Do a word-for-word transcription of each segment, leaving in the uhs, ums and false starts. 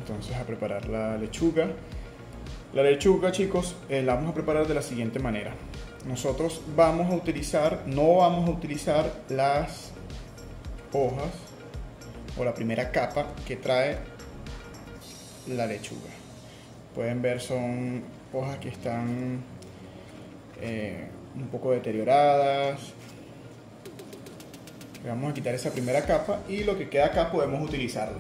entonces a preparar la lechuga. La lechuga, chicos, eh, la vamos a preparar de la siguiente manera. Nosotros vamos a utilizar, no vamos a utilizar las hojas o la primera capa que trae la lechuga. Pueden ver, son hojas que están eh, un poco deterioradas. Le vamos a quitar esa primera capa y lo que queda acá podemos utilizarlo.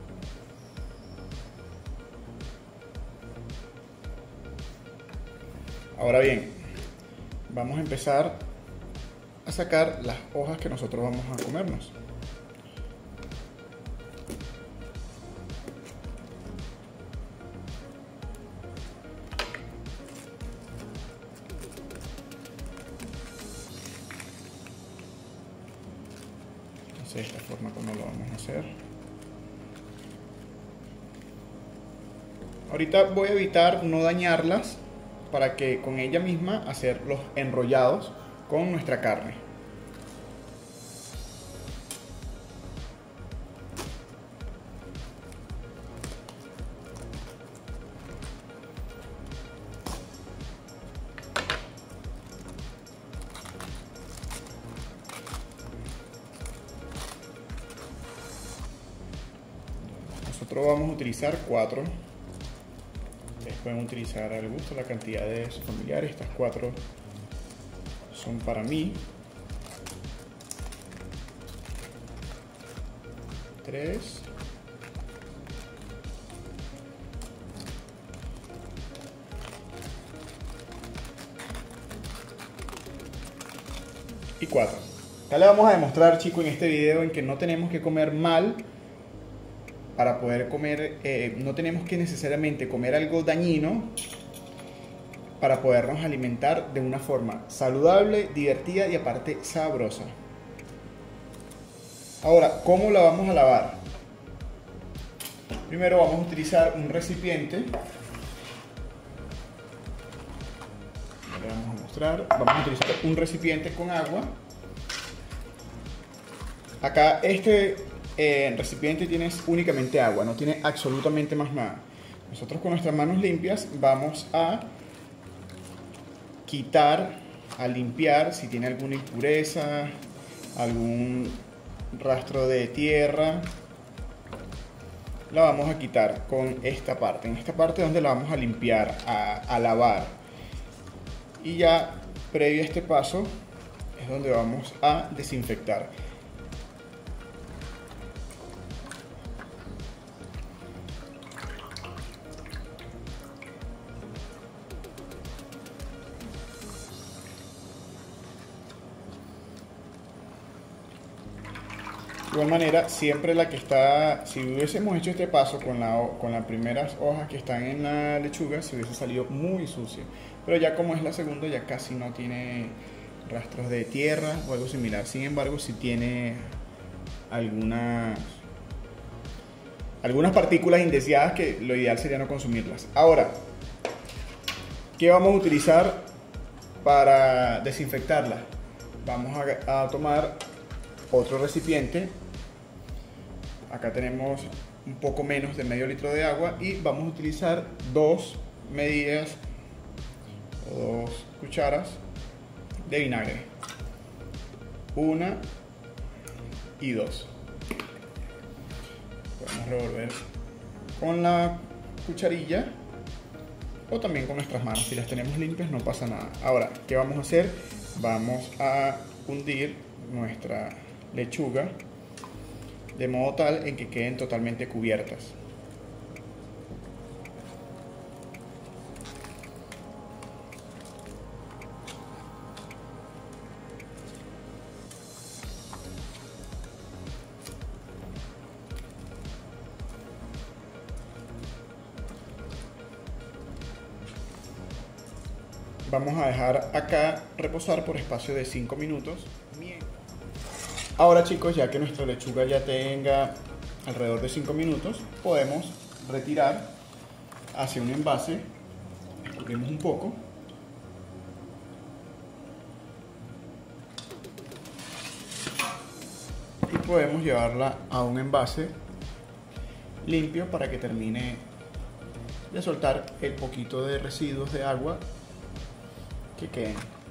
Ahora bien, vamos a empezar a sacar las hojas que nosotros vamos a comernos. De esta forma como lo vamos a hacer. Ahorita voy a evitar no dañarlas para que con ella misma hacer los enrollados con nuestra carne. Nosotros vamos a utilizar cuatro. Ustedes pueden utilizar al gusto la cantidad de sus familiares. Estas cuatro son para mí. Tres. Y cuatro. Ya le vamos a demostrar, chicos, en este video en que no tenemos que comer mal para poder comer, eh, no tenemos que necesariamente comer algo dañino para podernos alimentar de una forma saludable, divertida y aparte sabrosa. Ahora, ¿cómo la vamos a lavar? Primero vamos a utilizar un recipiente. Le vamos a mostrar. Vamos a utilizar un recipiente con agua. Acá este eh, recipiente tiene únicamente agua, no tiene absolutamente más nada. Nosotros con nuestras manos limpias vamos a quitar, a limpiar si tiene alguna impureza, algún rastro de tierra. La vamos a quitar con esta parte, en esta parte donde la vamos a limpiar, a, a lavar. Y ya previo a este paso es donde vamos a desinfectar. De igual manera, siempre la que está, si hubiésemos hecho este paso con, la, con las primeras hojas que están en la lechuga, se hubiese salido muy sucio. Pero ya como es la segunda, ya casi no tiene rastros de tierra o algo similar. Sin embargo, sí tiene algunas, algunas partículas indeseadas que lo ideal sería no consumirlas. Ahora, ¿qué vamos a utilizar para desinfectarla? Vamos a, a tomar otro recipiente. Acá tenemos un poco menos de medio litro de agua y vamos a utilizar dos medidas o dos cucharas de vinagre. Una y dos. Podemos revolver con la cucharilla o también con nuestras manos. Si las tenemos limpias no pasa nada. Ahora, ¿qué vamos a hacer? Vamos a hundir nuestra lechuga de modo tal en que queden totalmente cubiertas. Vamos a dejar acá reposar por espacio de cinco minutos. Ahora, chicos, ya que nuestra lechuga ya tenga alrededor de cinco minutos, podemos retirar hacia un envase. Escurrimos un poco. Y podemos llevarla a un envase limpio para que termine de soltar el poquito de residuos de agua que queden.